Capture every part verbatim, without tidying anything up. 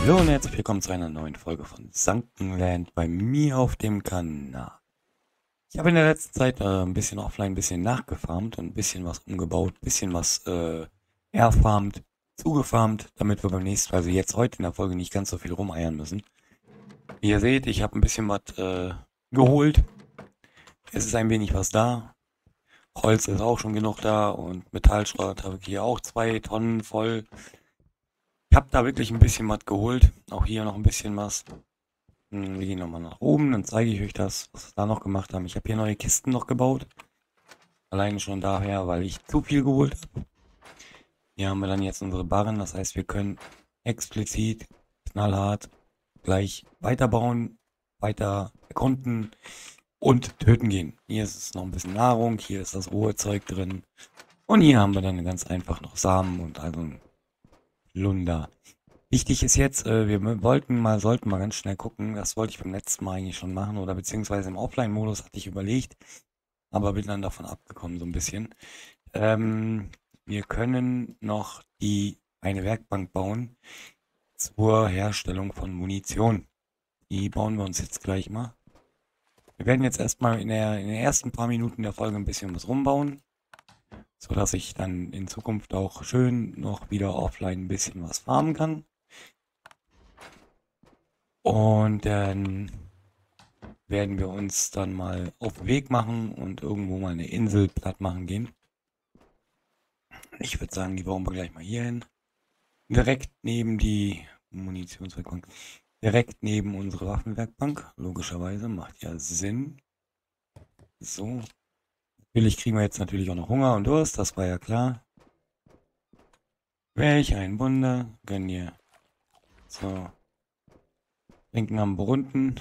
Hallo und herzlich willkommen zu einer neuen Folge von Sunkenland bei mir auf dem Kanal. Ich habe in der letzten Zeit äh, ein bisschen offline, ein bisschen nachgefarmt und ein bisschen was umgebaut, ein bisschen was äh, erfarmt, zugefarmt, damit wir beim nächsten, also jetzt heute in der Folge nicht ganz so viel rumeiern müssen. Wie ihr seht, ich habe ein bisschen was äh, geholt. Es ist ein wenig was da. Holz ist auch schon genug da und Metallschrott habe ich hier auch zwei Tonnen voll. Ich habe da wirklich ein bisschen was geholt. Auch hier noch ein bisschen was. Hm, Wir gehen nochmal nach oben, dann zeige ich euch das, was wir da noch gemacht haben. Ich habe hier neue Kisten noch gebaut. Alleine schon daher, weil ich zu viel geholt habe. Hier haben wir dann jetzt unsere Barren. Das heißt, wir können explizit, knallhart, gleich weiterbauen, weiter erkunden und töten gehen. Hier ist es noch ein bisschen Nahrung, hier ist das rohe Zeug drin. Und hier haben wir dann ganz einfach noch Samen und also ein Lunder. Wichtig ist jetzt, äh, wir wollten mal, sollten mal ganz schnell gucken, das wollte ich beim letzten Mal eigentlich schon machen oder beziehungsweise im Offline-Modus hatte ich überlegt, aber bin dann davon abgekommen so ein bisschen. Ähm, wir können noch die eine Werkbank bauen zur Herstellung von Munition. Die bauen wir uns jetzt gleich mal. Wir werden jetzt erstmal in der, in den ersten paar Minuten der Folge ein bisschen was rumbauen, sodass ich dann in Zukunft auch schön noch wieder offline ein bisschen was farmen kann. Und dann werden wir uns dann mal auf den Weg machen und irgendwo mal eine Insel platt machen gehen. Ich würde sagen, die bauen wir gleich mal hier hin. Direkt neben die Munitionswerkbank. Direkt neben unsere Waffenwerkbank. Logischerweise, macht ja Sinn. So. Natürlich kriegen wir jetzt natürlich auch noch Hunger und Durst, das war ja klar. Welch ein Wunder. Gönn dir. So. Trinken am Brunnen.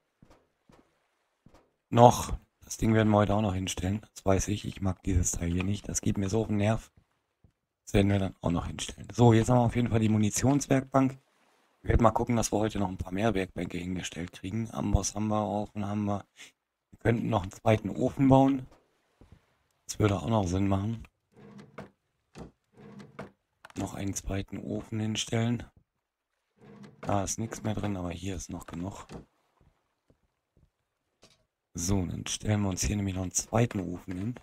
Noch. Das Ding werden wir heute auch noch hinstellen. Das weiß ich. Ich mag dieses Teil hier nicht. Das geht mir so auf den Nerv. Das werden wir dann auch noch hinstellen. So, jetzt haben wir auf jeden Fall die Munitionswerkbank. Wir werden mal gucken, dass wir heute noch ein paar mehr Werkbänke hingestellt kriegen. Amboss haben wir, Ofen haben wir. Wir könnten noch einen zweiten Ofen bauen. Das würde auch noch Sinn machen. Noch einen zweiten Ofen hinstellen. Da ist nichts mehr drin, aber hier ist noch genug. So, dann stellen wir uns hier nämlich noch einen zweiten Ofen hin.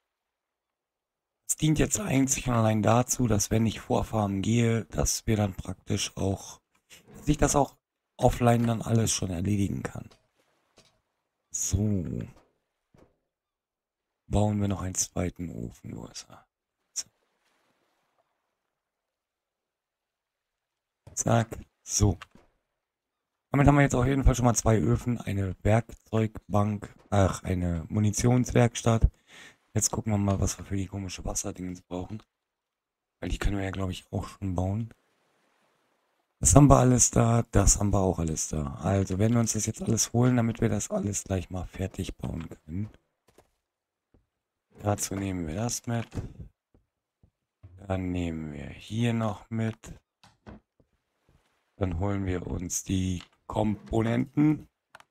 Es dient jetzt einzig und allein dazu, dass wenn ich vorfarmen gehe, dass wir dann praktisch auch, dass ich das auch offline dann alles schon erledigen kann. So. Bauen wir noch einen zweiten Ofen. Wo ist er? Zack. So. Damit haben wir jetzt auf jeden Fall schon mal zwei Öfen, eine Werkzeugbank, ach, eine Munitionswerkstatt. Jetzt gucken wir mal, was wir für die komische Wasserdingens brauchen. Weil die können wir ja, glaube ich, auch schon bauen. Das haben wir alles da, das haben wir auch alles da. Also werden wir uns das jetzt alles holen, damit wir das alles gleich mal fertig bauen können. Dazu nehmen wir das mit. Dann nehmen wir hier noch mit. Dann holen wir uns die Komponenten.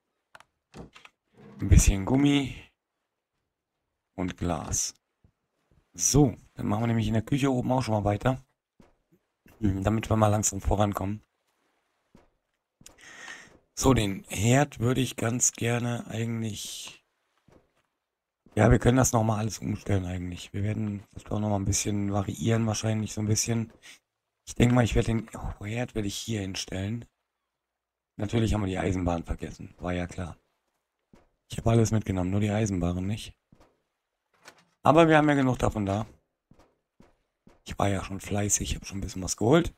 Ein bisschen Gummi. Und Glas. So, dann machen wir nämlich in der Küche oben auch schon mal weiter. Damit wir mal langsam vorankommen. So, den Herd würde ich ganz gerne eigentlich... Ja, wir können das nochmal alles umstellen eigentlich. Wir werden das auch nochmal ein bisschen variieren wahrscheinlich so ein bisschen. Ich denke mal, ich werde den oh, Herd werde ich hier hinstellen. Natürlich haben wir die Eisenbahn vergessen, war ja klar. Ich habe alles mitgenommen, nur die Eisenbahn nicht. Aber wir haben ja genug davon da. Ich war ja schon fleißig, ich habe schon ein bisschen was geholt.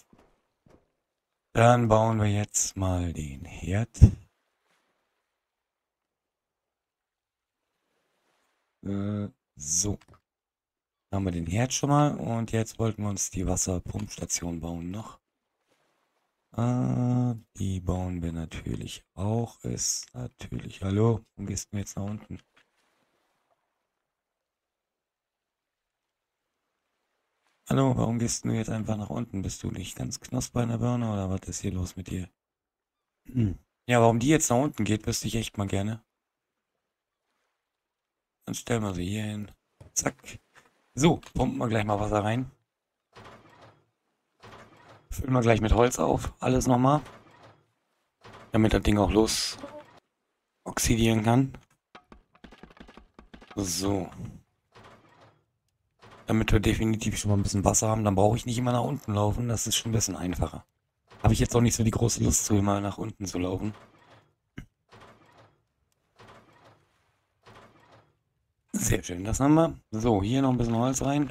Dann bauen wir jetzt mal den Herd. Äh, so. Dann haben wir den Herd schon mal und jetzt wollten wir uns die Wasserpumpstation bauen noch. Ah, die bauen wir natürlich auch. Ist natürlich. Hallo, wo gehst du jetzt nach unten? Hallo, warum gehst du jetzt einfach nach unten? Bist du nicht ganz knusper in der Birne oder was ist hier los mit dir? Hm. Ja, warum die jetzt nach unten geht, wüsste ich echt mal gerne. Dann stellen wir sie hier hin. Zack. So, pumpen wir gleich mal Wasser rein. Füllen wir gleich mit Holz auf, alles nochmal. Damit das Ding auch los oxidieren kann. So. Damit wir definitiv schon mal ein bisschen Wasser haben, dann brauche ich nicht immer nach unten laufen, das ist schon ein bisschen einfacher. Habe ich jetzt auch nicht so die große Lust zu, immer nach unten zu laufen. Sehr schön, das haben wir. So, hier noch ein bisschen Holz rein.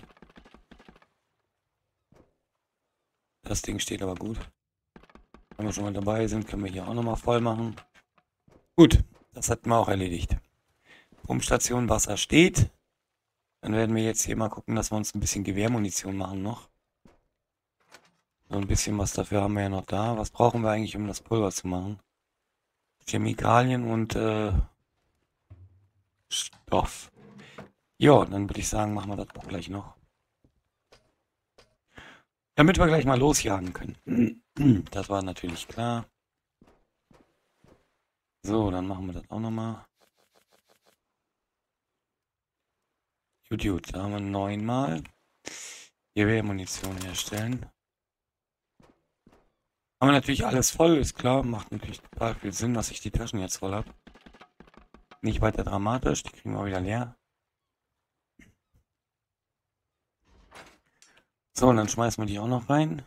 Das Ding steht aber gut. Wenn wir schon mal dabei sind, können wir hier auch nochmal voll machen. Gut, das hatten wir auch erledigt. Pumpstation Wasser steht. Dann werden wir jetzt hier mal gucken, dass wir uns ein bisschen Gewehrmunition machen noch. So ein bisschen was dafür haben wir ja noch da. Was brauchen wir eigentlich, um das Pulver zu machen? Chemikalien und äh, Stoff. Ja, dann würde ich sagen, machen wir das auch gleich noch. Damit wir gleich mal losjagen können. Das war natürlich klar. So, dann machen wir das auch nochmal. Gut, gut, da haben wir neunmal. Gewehrmunition herstellen. Haben wir natürlich alles voll, ist klar. Macht natürlich total viel Sinn, dass ich die Taschen jetzt voll habe. Nicht weiter dramatisch, die kriegen wir wieder leer. So, und dann schmeißen wir die auch noch rein.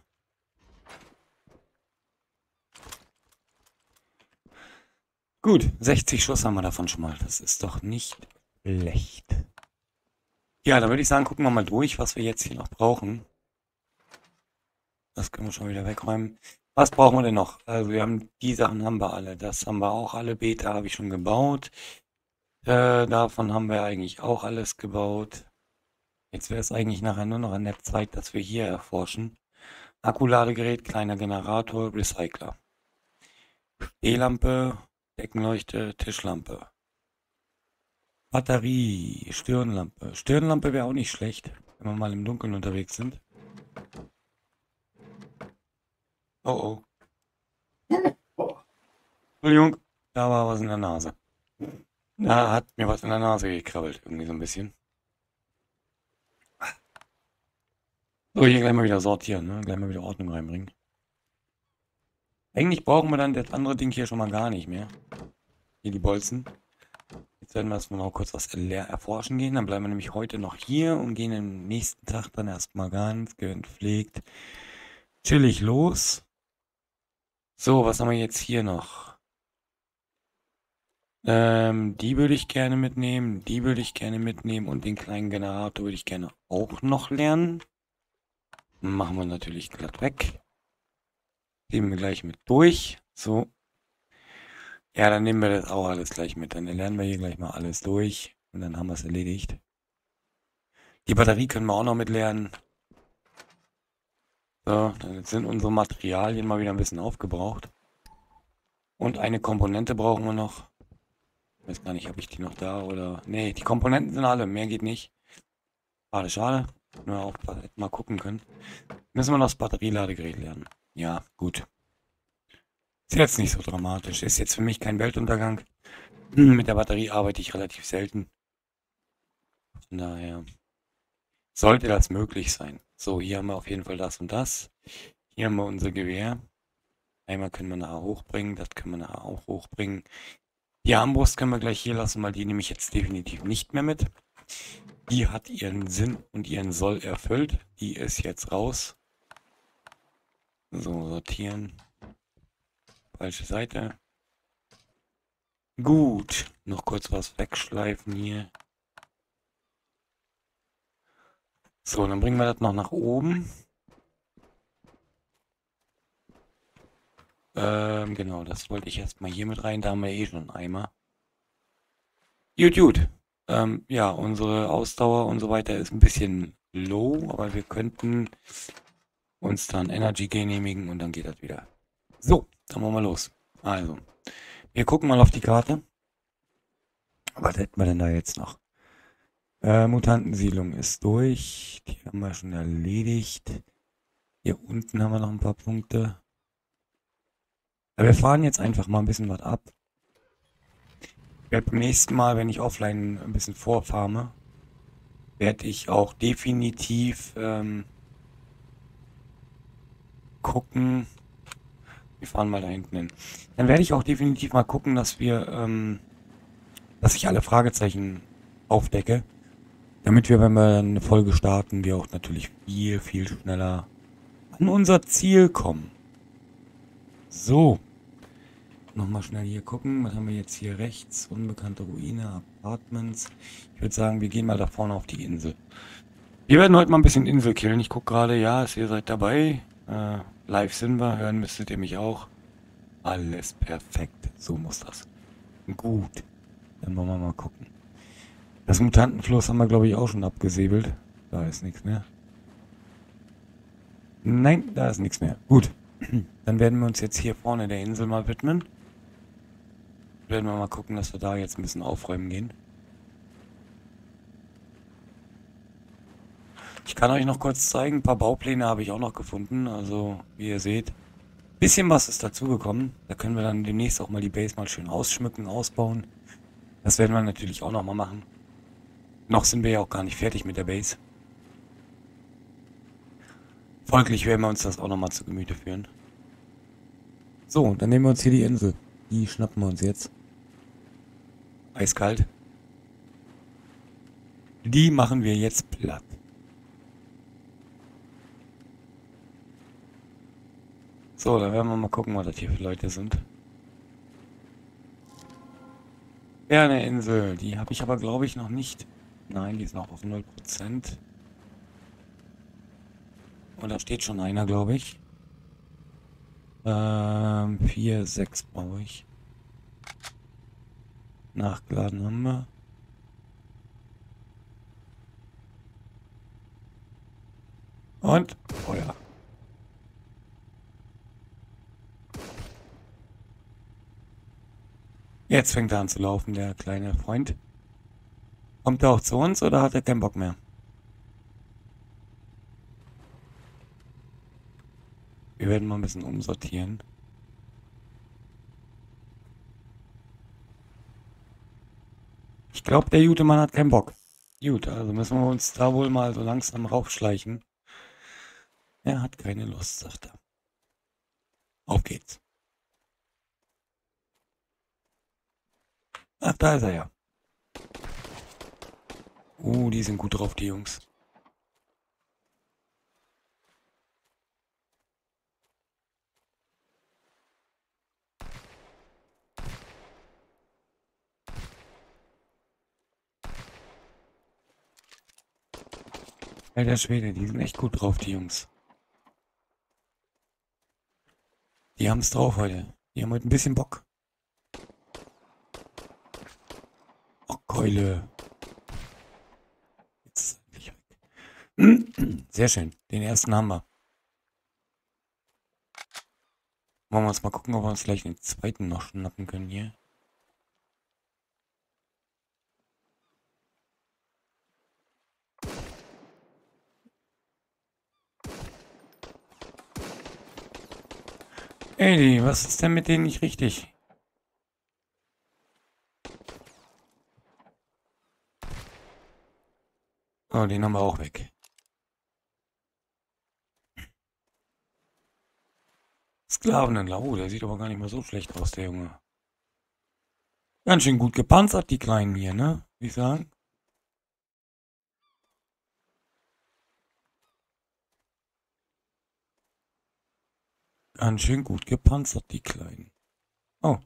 Gut, sechzig Schuss haben wir davon schon mal. Das ist doch nicht schlecht. Ja, dann würde ich sagen, gucken wir mal durch, was wir jetzt hier noch brauchen. Das können wir schon wieder wegräumen. Was brauchen wir denn noch? Also wir haben, die Sachen haben wir alle. Das haben wir auch alle. Beta habe ich schon gebaut. Äh, davon haben wir eigentlich auch alles gebaut. Jetzt wäre es eigentlich nachher nur noch an der Zeit, dass wir hier erforschen. Akkuladegerät, kleiner Generator, Recycler. E-Lampe, Deckenleuchte, Tischlampe. Batterie, Stirnlampe. Stirnlampe wäre auch nicht schlecht, wenn wir mal im Dunkeln unterwegs sind. Oh oh. Entschuldigung, da war was in der Nase. Da hat mir was in der Nase gekrabbelt, irgendwie so ein bisschen. So, hier gleich mal wieder sortieren, ne? Gleich mal wieder Ordnung reinbringen. Eigentlich brauchen wir dann das andere Ding hier schon mal gar nicht mehr. Hier die Bolzen. Jetzt werden wir erstmal noch kurz was erforschen gehen. Dann bleiben wir nämlich heute noch hier und gehen am nächsten Tag dann erstmal ganz gepflegt chillig los. So, was haben wir jetzt hier noch? Ähm, die würde ich gerne mitnehmen. Die würde ich gerne mitnehmen. Und den kleinen Generator würde ich gerne auch noch lernen. Machen wir natürlich glatt weg. Nehmen wir gleich mit durch. So. Ja, dann nehmen wir das auch alles gleich mit. Dann lernen wir hier gleich mal alles durch. Und dann haben wir es erledigt. Die Batterie können wir auch noch mit lernen. So, dann sind unsere Materialien mal wieder ein bisschen aufgebraucht. Und eine Komponente brauchen wir noch. Ich weiß gar nicht, habe ich die noch da oder... Nee, die Komponenten sind alle. Mehr geht nicht. Schade, schade. Nur auch mal gucken können. Müssen wir noch das Batterieladegerät lernen. Ja, gut. Ist jetzt nicht so dramatisch. Ist jetzt für mich kein Weltuntergang. Mit der Batterie arbeite ich relativ selten. Von daher sollte das möglich sein. So, hier haben wir auf jeden Fall das und das. Hier haben wir unser Gewehr. Einmal können wir nachher hochbringen. Das können wir nachher auch hochbringen. Die Armbrust können wir gleich hier lassen, weil die nehme ich jetzt definitiv nicht mehr mit. Die hat ihren Sinn und ihren Soll erfüllt. Die ist jetzt raus. So, sortieren. Falsche Seite. Gut. Noch kurz was wegschleifen hier. So, dann bringen wir das noch nach oben. Ähm, genau, das wollte ich erstmal hier mit rein. Da haben wir eh schon einen Eimer. Gut, gut. Ähm, ja, unsere Ausdauer und so weiter ist ein bisschen low, aber wir könnten uns dann Energy genehmigen und dann geht das wieder. So, dann machen wir los. Also, wir gucken mal auf die Karte. Was hätten wir denn da jetzt noch? Äh, Mutantensiedlung ist durch. Die haben wir schon erledigt. Hier unten haben wir noch ein paar Punkte. Aber wir fahren jetzt einfach mal ein bisschen was ab. Ich werde beim nächsten Mal, wenn ich offline ein bisschen vorfarme, werde ich auch definitiv ähm, gucken. Wir fahren mal da hinten hin. Dann werde ich auch definitiv mal gucken, dass wir, ähm, dass ich alle Fragezeichen aufdecke. Damit wir, wenn wir eine Folge starten, wir auch natürlich viel, viel schneller an unser Ziel kommen. So. Nochmal schnell hier gucken. Was haben wir jetzt hier rechts? Unbekannte Ruine, Apartments. Ich würde sagen, wir gehen mal da vorne auf die Insel. Wir werden heute mal ein bisschen Insel killen. Ich gucke gerade, ja, ihr seid dabei. Äh, live sind wir. Hören müsstet ihr mich auch. Alles perfekt. So muss das. Gut. Dann wollen wir mal gucken. Das Mutantenfluss haben wir, glaube ich, auch schon abgesäbelt. Da ist nichts mehr. Nein, da ist nichts mehr. Gut. Dann werden wir uns jetzt hier vorne der Insel mal widmen. Werden wir mal gucken, dass wir da jetzt ein bisschen aufräumen gehen. Ich kann euch noch kurz zeigen, ein paar Baupläne habe ich auch noch gefunden. Also, wie ihr seht, ein bisschen was ist dazugekommen. Da können wir dann demnächst auch mal die Base mal schön ausschmücken, ausbauen. Das werden wir natürlich auch noch mal machen. Noch sind wir ja auch gar nicht fertig mit der Base. Folglich werden wir uns das auch noch mal zu Gemüte führen. So, dann nehmen wir uns hier die Insel. Die schnappen wir uns jetzt. Eiskalt. Die machen wir jetzt platt. So, dann werden wir mal gucken, was das hier für Leute sind. Ja, eine Insel. Die habe ich aber, glaube ich, noch nicht. Nein, die ist noch auf null Prozent. Und da steht schon einer, glaube ich. Ähm, vier, sechs brauche ich. Nachgeladen haben wir. Und Feuer. Jetzt fängt er an zu laufen, der kleine Freund. Kommt er auch zu uns oder hat er keinen Bock mehr? Wir werden mal ein bisschen umsortieren. Ich glaube, der gute Mann hat keinen Bock. Gut, also müssen wir uns da wohl mal so langsam raufschleichen. Er hat keine Lust, sagt er. Auf geht's. Ach, da ist er ja. Uh, die sind gut drauf, die Jungs. Alter Schwede, die sind echt gut drauf, die Jungs. Die haben's drauf heute. Die haben heute ein bisschen Bock. Oh, Keule. Jetzt ist er endlich weg. Sehr schön. Den ersten haben wir. Wollen wir uns mal gucken, ob wir uns gleich den zweiten noch schnappen können hier. Ey, was ist denn mit denen nicht richtig? Oh, den haben wir auch weg. Sklavenhändler. Oh, der sieht aber gar nicht mal so schlecht aus, der Junge. Ganz schön gut gepanzert, die Kleinen hier, ne? Wie ich sagen? Ganz schön gut gepanzert, die Kleinen. Oh.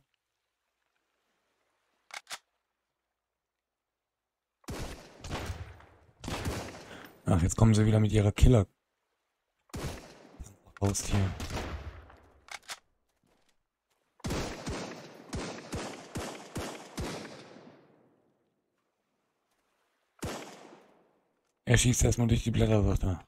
Ach, jetzt kommen sie wieder mit ihrer Killer. Raus hier. Er schießt erstmal durch die Blätter, sagt er.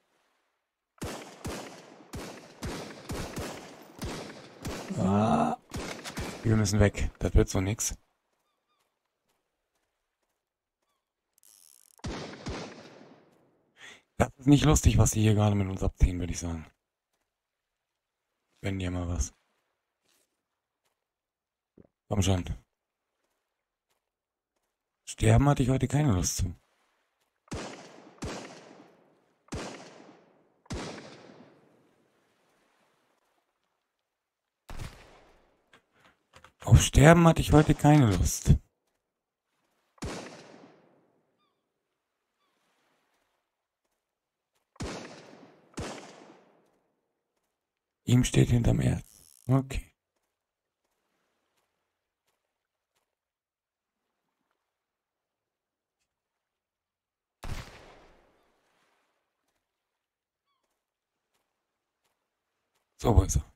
Ah. Wir müssen weg. Das wird so nix. Das ist nicht lustig, was die hier gerade mit uns abziehen, würde ich sagen. Wenn dir mal was. Komm schon. Sterben hatte ich heute keine Lust zu. Auf Sterben hatte ich heute keine Lust. Ihm steht hinterm Erz. Okay. So, wo ist er?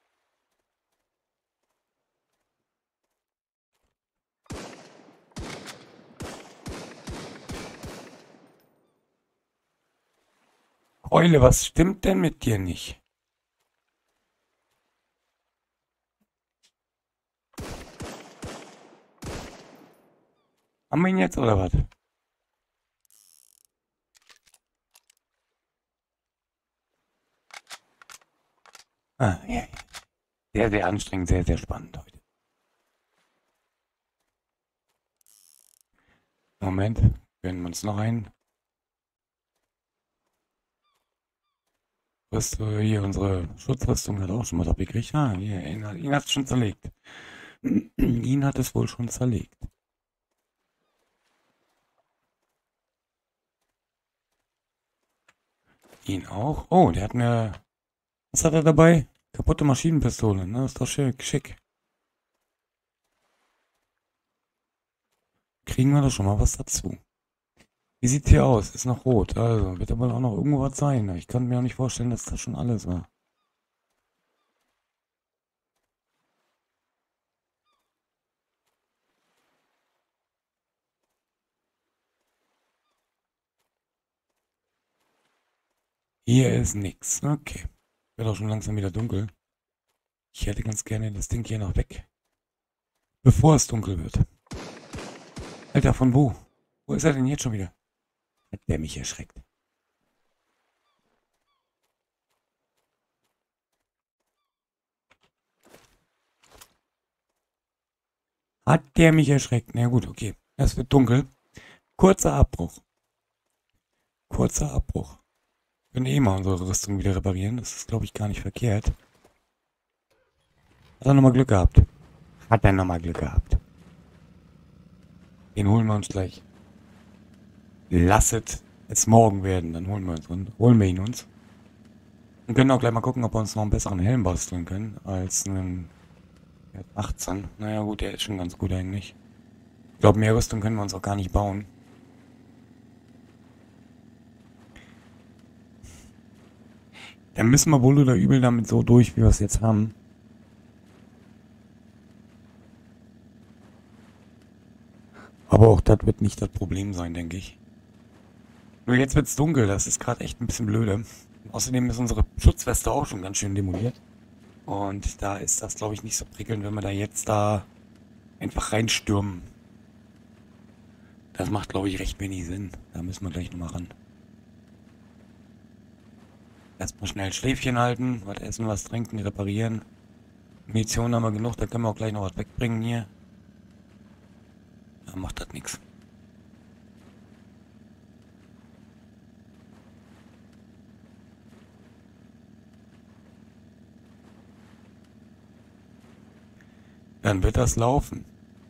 Eule, was stimmt denn mit dir nicht? Haben wir ihn jetzt oder was? Ah, ja, ja. Sehr, sehr anstrengend, sehr, sehr spannend heute. Moment, gönnen wir uns noch ein. Rüstung, hier, unsere Schutzrüstung hat auch schon was abgekriegt. Ah, hier, ihn, ihn hat es schon zerlegt. Ihn hat es wohl schon zerlegt. Ihn auch? Oh, der hat eine... Was hat er dabei? Kaputte Maschinenpistole, ne? Ist doch schick, schick. Kriegen wir doch schon mal was dazu. Wie sieht's hier aus? Ist noch rot. Also, wird aber auch noch irgendwo was sein. Ich kann mir auch nicht vorstellen, dass das schon alles war. Hier ist nix. Okay. Wird auch schon langsam wieder dunkel. Ich hätte ganz gerne das Ding hier noch weg. Bevor es dunkel wird. Alter, von wo? Wo ist er denn jetzt schon wieder? Hat der mich erschreckt. Hat der mich erschreckt? Na gut, okay. Es wird dunkel. Kurzer Abbruch. Kurzer Abbruch. Wir können eh mal unsere Rüstung wieder reparieren. Das ist, glaube ich, gar nicht verkehrt. Hat er nochmal Glück gehabt? Hat er nochmal Glück gehabt? Den holen wir uns gleich. Lasset es morgen werden. Dann holen wir uns und holen wir ihn uns. Und können auch gleich mal gucken, ob wir uns noch einen besseren Helm basteln können als einen achtzehn. Naja gut, der ist schon ganz gut eigentlich. Ich glaube, mehr Rüstung können wir uns auch gar nicht bauen. Dann müssen wir wohl oder übel damit so durch, wie wir es jetzt haben. Aber auch das wird nicht das Problem sein, denke ich. Nur jetzt wird's dunkel, das ist gerade echt ein bisschen blöde. Außerdem ist unsere Schutzweste auch schon ganz schön demoliert. Und da ist das, glaube ich, nicht so prickelnd, wenn wir da jetzt da einfach reinstürmen. Das macht, glaube ich, recht wenig Sinn. Da müssen wir gleich nochmal ran. Erstmal schnell Schläfchen halten, was essen, was trinken, reparieren. Munition haben wir genug, da können wir auch gleich noch was wegbringen hier. Da macht das nichts. Dann wird das laufen.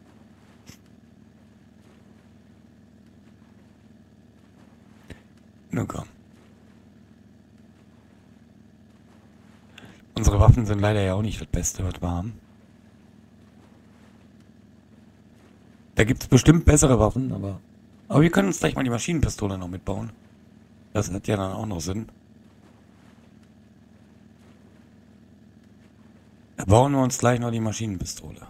Nun komm. Unsere Waffen sind leider ja auch nicht das Beste, was wir haben. Da gibt es bestimmt bessere Waffen, aber... Aber wir können uns gleich mal die Maschinenpistole noch mitbauen. Das hat ja dann auch noch Sinn. Da bauen wir uns gleich noch die Maschinenpistole.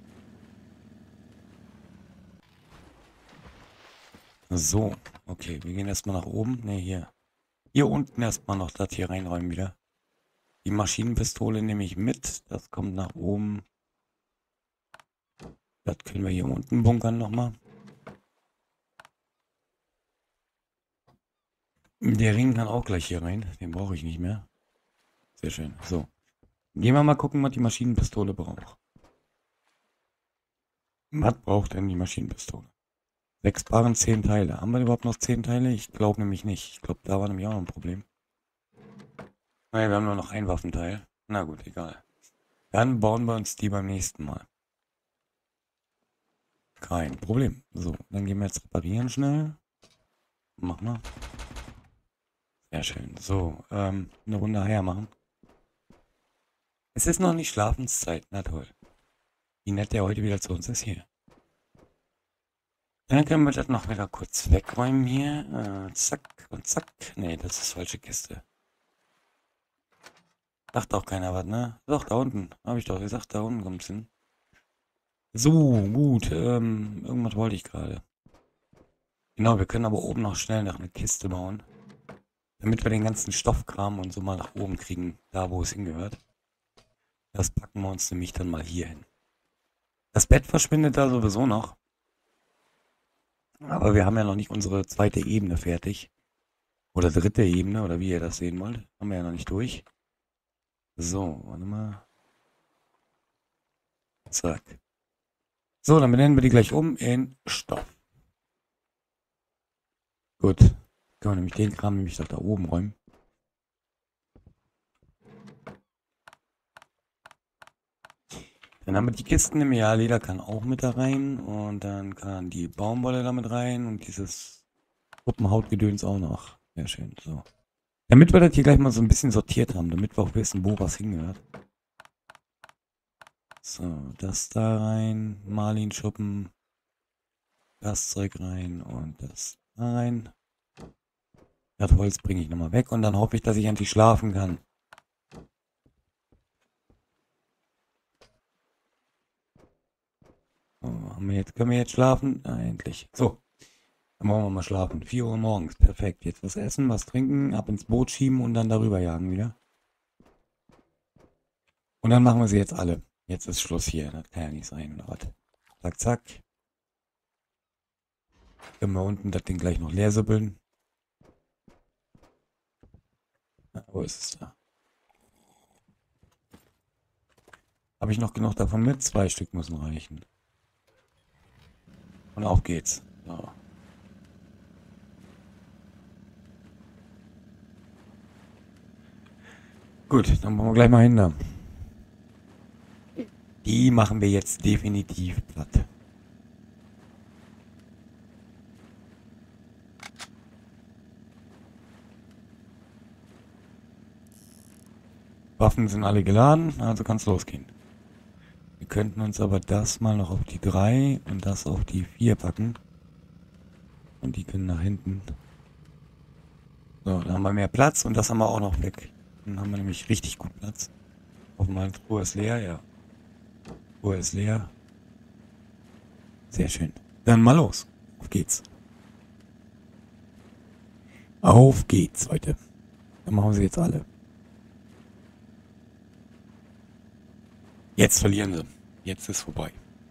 So, okay, wir gehen erstmal nach oben. Ne, hier. Hier unten erstmal noch das hier reinräumen wieder. Die Maschinenpistole nehme ich mit. Das kommt nach oben. Das können wir hier unten bunkern nochmal. Der Ring kann auch gleich hier rein. Den brauche ich nicht mehr. Sehr schön. So. Gehen wir mal gucken, was die Maschinenpistole braucht. Was braucht denn die Maschinenpistole? Sechs Paaren, zehn Teile. Haben wir überhaupt noch zehn Teile? Ich glaube nämlich nicht. Ich glaube, da war nämlich auch noch ein Problem. Naja, wir haben nur noch ein Waffenteil. Na gut, egal. Dann bauen wir uns die beim nächsten Mal. Kein Problem. So, dann gehen wir jetzt reparieren schnell. Mach mal. Sehr schön. So, ähm, eine Runde her machen. Es ist noch nicht Schlafenszeit. Na toll. Wie nett der heute wieder zu uns ist hier. Dann können wir das noch wieder kurz wegräumen hier. Äh, zack und zack. Nee, das ist falsche Kiste. Sagt auch keiner was, ne? Doch, da unten. Habe ich doch gesagt, da unten kommt's hin. So, gut. Ähm, irgendwas wollte ich gerade. Genau, wir können aber oben noch schnell noch eine Kiste bauen. Damit wir den ganzen Stoffkram und so mal nach oben kriegen, da wo es hingehört. Das packen wir uns nämlich dann mal hier hin. Das Bett verschwindet da sowieso noch. Aber wir haben ja noch nicht unsere zweite Ebene fertig. Oder dritte Ebene, oder wie ihr das sehen wollt. Haben wir ja noch nicht durch. So, warte mal. Zack. So, dann benennen wir die gleich um in Stoff. Gut. Können wir nämlich den Kram nämlich doch da oben räumen. Dann haben wir die Kisten im Jahr. Leder kann auch mit da rein. Und dann kann die Baumwolle da mit rein. Und dieses Puppenhautgedöns auch noch. Sehr schön. So. Damit wir das hier gleich mal so ein bisschen sortiert haben. Damit wir auch wissen, wo was hingehört. So, das da rein. Marlinschuppen. Das Zeug rein. Und das da rein. Das Holz bringe ich nochmal weg. Und dann hoffe ich, dass ich endlich schlafen kann. So, haben wir jetzt, können wir jetzt schlafen? Ja, endlich. So. Dann wollen wir mal schlafen. vier Uhr morgens. Perfekt. Jetzt was essen, was trinken, ab ins Boot schieben und dann darüber jagen wieder. Und dann machen wir sie jetzt alle. Jetzt ist Schluss hier. Das kann ja nicht sein, oder was? Zack, zack. Können wir unten das Ding gleich noch leer sippeln. Ja, wo ist es da? Habe ich noch genug davon mit? Zwei Stück müssen reichen. Und auf geht's. So. Gut, dann wollen wir gleich mal hin da. Die machen wir jetzt definitiv platt. Waffen sind alle geladen, also kann es losgehen. Wir könnten uns aber das mal noch auf die drei und das auf die vier packen. Und die können nach hinten. So, dann haben wir mehr Platz und das haben wir auch noch weg. Dann haben wir nämlich richtig gut Platz. Hoffen wir mal, die Truhe ist leer, ja. Die Truhe ist leer. Sehr schön. Dann mal los. Auf geht's. Auf geht's, Leute. Dann machen wir sie jetzt alle. Jetzt verlieren sie. Jetzt ist vorbei.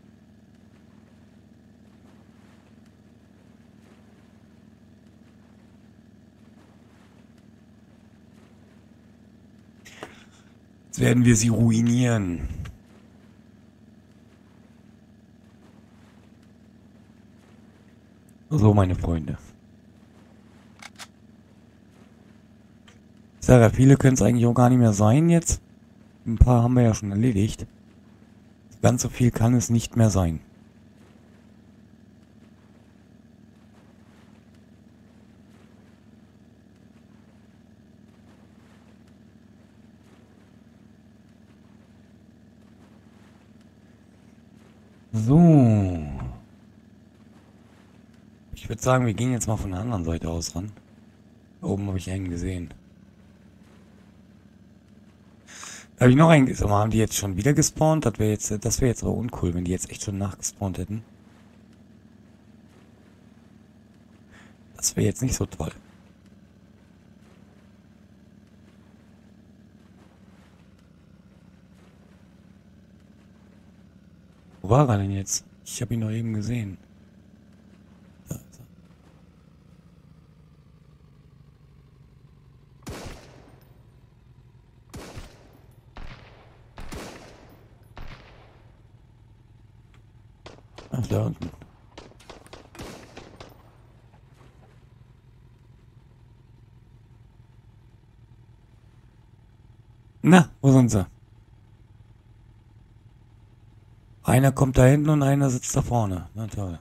Jetzt werden wir sie ruinieren. So, meine Freunde. Ich sage ja, viele können es eigentlich auch gar nicht mehr sein jetzt. Ein paar haben wir ja schon erledigt. Ganz so viel kann es nicht mehr sein. So. Ich würde sagen, wir gehen jetzt mal von der anderen Seite aus ran. Da oben habe ich einen gesehen. Da habe ich noch einen gesehen. Haben die jetzt schon wieder gespawnt? Das wäre jetzt, das wäre jetzt aber uncool, wenn die jetzt echt schon nachgespawnt hätten. Das wäre jetzt nicht so toll. Wo war er denn jetzt? Ich habe ihn noch eben gesehen. Da ist er. Ach, da unten. Na, wo sind sie? Einer kommt da hinten und einer sitzt da vorne. Na toll.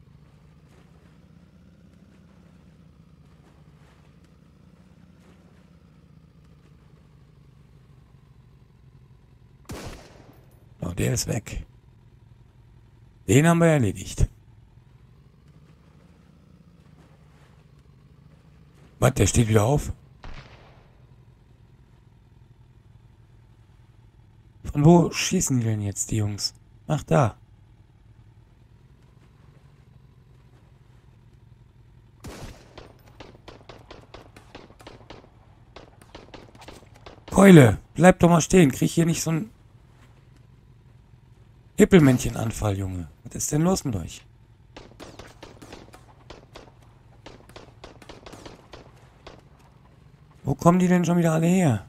Oh, der ist weg. Den haben wir erledigt. Was, der steht wieder auf? Von wo schießen die denn jetzt, die Jungs? Ach, da. Keule, bleib doch mal stehen. Krieg hier nicht so ein Hippelmännchenanfall, Junge. Was ist denn los mit euch? Wo kommen die denn schon wieder alle her?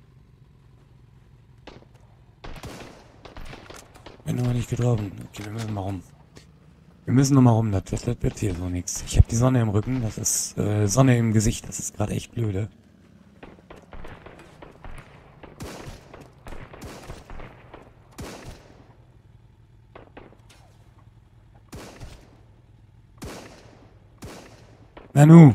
Bin noch nicht getroffen. Okay, wir müssen mal rum. Wir müssen noch mal rum. Das, das, das wird hier so nichts. Ich habe die Sonne im Rücken. Das ist äh, Sonne im Gesicht. Das ist gerade echt blöde. Nanu!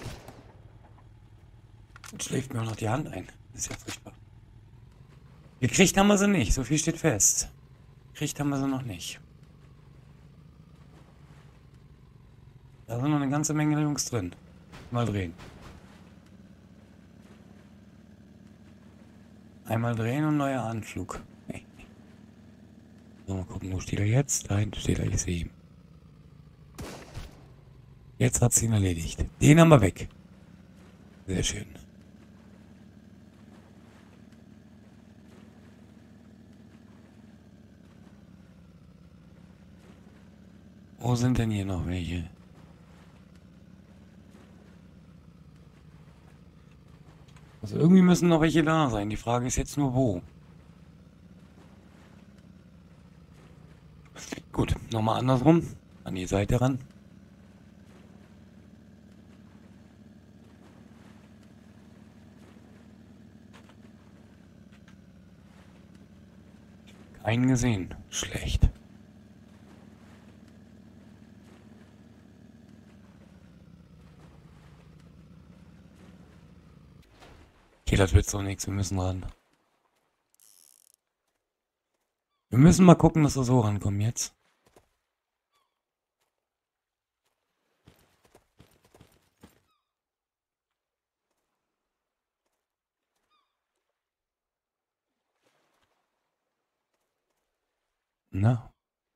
Jetzt schlägt mir auch noch die Hand ein. Das ist ja furchtbar. Gekriegt haben wir sie nicht. So viel steht fest. Gekriegt haben wir sie noch nicht. Da sind noch eine ganze Menge Jungs drin. Mal drehen. Einmal drehen und neuer Anflug. Nee. So, mal gucken, wo steht er jetzt? Da hinten steht er, ich sehe ihn. Jetzt hat sie ihn erledigt. Den haben wir weg. Sehr schön. Wo sind denn hier noch welche? Also irgendwie müssen noch welche da sein. Die Frage ist jetzt nur wo. Gut, nochmal andersrum. An die Seite ran. Keinen gesehen. Schlecht. Okay, das wird so nichts. Wir müssen ran. Wir müssen mal gucken, dass wir so rankommen jetzt. Na?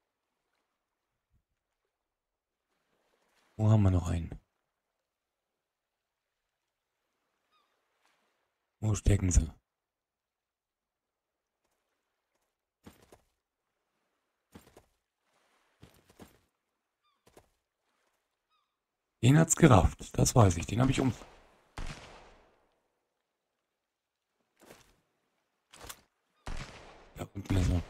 Wo haben wir noch einen? Wo stecken sie? Den hat's gerafft. Das weiß ich. Den habe ich um... Da unten ist er.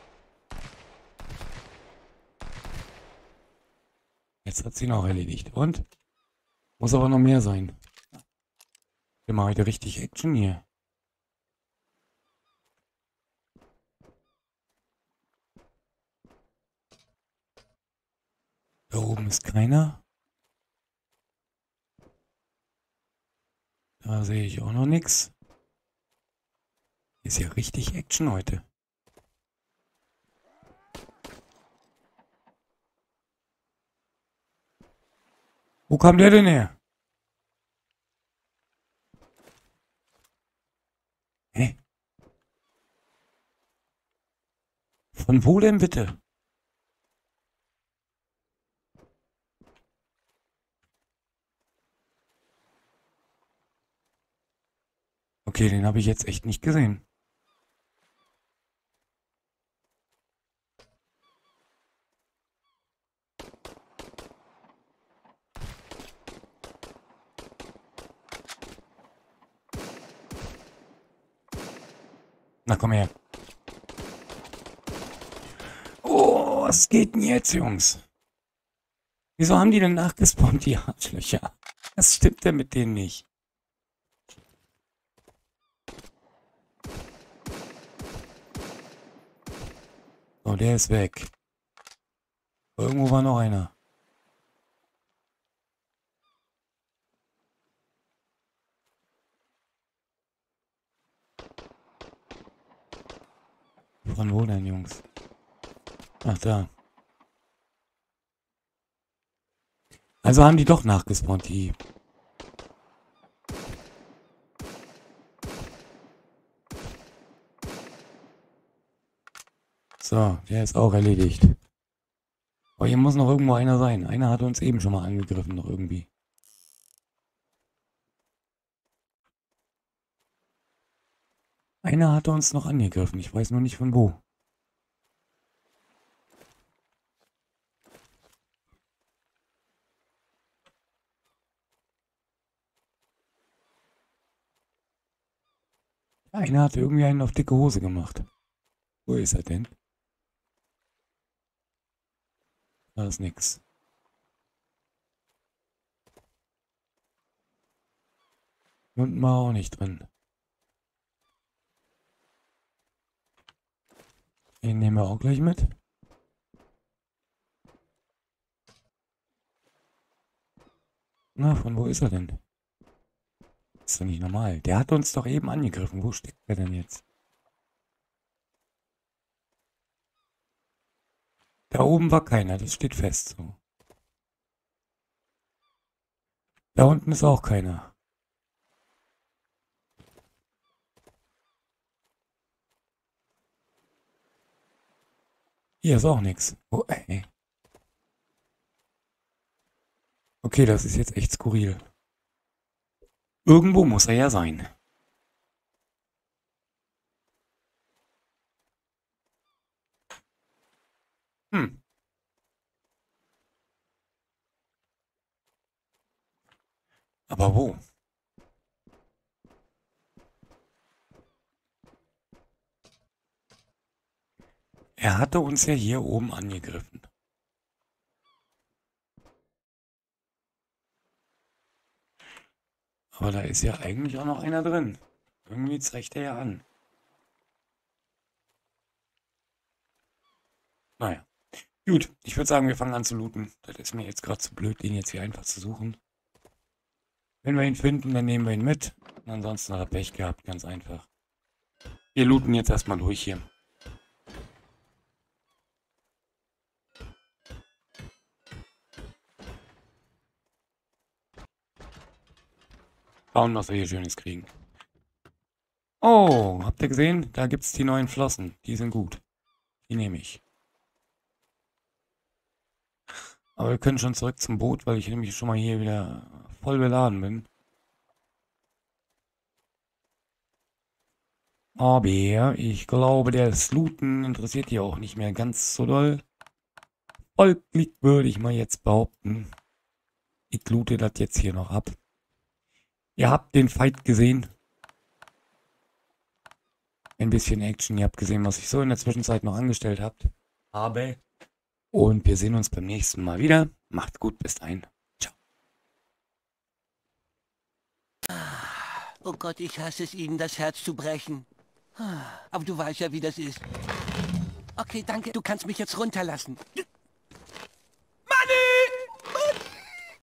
Jetzt hat sie ihn auch erledigt. Und? Muss aber noch mehr sein. Wir machen heute richtig Action hier. Da oben ist keiner. Da sehe ich auch noch nichts. Ist ja richtig Action heute. Wo kam der denn her? Hä? Von wo denn bitte? Okay, den habe ich jetzt echt nicht gesehen. Na komm her. Oh, was geht denn jetzt, Jungs? Wieso haben die denn nachgespawnt, die Arschlöcher? Was stimmt denn mit denen nicht? Oh, der ist weg. Irgendwo war noch einer. Von wo denn, Jungs? Ach, da. Also haben die doch nachgespawnt, die. So, der ist auch erledigt. Aber hier muss noch irgendwo einer sein. Einer hat uns eben schon mal angegriffen, noch irgendwie. Einer hat uns noch angegriffen. Ich weiß nur nicht von wo. Einer hat irgendwie einen auf dicke Hose gemacht. Wo ist er denn? Da ist nix. Unten war auch nicht drin. Den nehmen wir auch gleich mit. Na, von wo ist er denn? Ist doch nicht normal. Der hat uns doch eben angegriffen. Wo steckt er denn jetzt? Da oben war keiner, das steht fest so. Da unten ist auch keiner. Hier ist auch nichts. Oh, ey. Okay, das ist jetzt echt skurril. Irgendwo muss er ja sein. Hm. Aber wo? Er hatte uns ja hier oben angegriffen. Aber da ist ja eigentlich auch noch einer drin. Irgendwie zeigt er ja an. Naja. Gut, ich würde sagen, wir fangen an zu looten. Das ist mir jetzt gerade zu blöd, den jetzt hier einfach zu suchen. Wenn wir ihn finden, dann nehmen wir ihn mit. Und ansonsten hat er Pech gehabt, ganz einfach. Wir looten jetzt erstmal durch hier. Schauen, was wir hier Schönes kriegen. Oh, habt ihr gesehen? Da gibt es die neuen Flossen. Die sind gut. Die nehme ich. Aber wir können schon zurück zum Boot, weil ich nämlich schon mal hier wieder voll beladen bin. Aber ich glaube, das Looten interessiert die auch nicht mehr ganz so doll. Folglich würde ich mal jetzt behaupten. Ich loote das jetzt hier noch ab. Ihr habt den Fight gesehen. Ein bisschen Action. Ihr habt gesehen, was ich so in der Zwischenzeit noch angestellt habt. Habe. Und wir sehen uns beim nächsten Mal wieder. Macht's gut, bis dahin. Ciao. Oh Gott, ich hasse es, Ihnen das Herz zu brechen. Aber du weißt ja, wie das ist. Okay, danke. Du kannst mich jetzt runterlassen.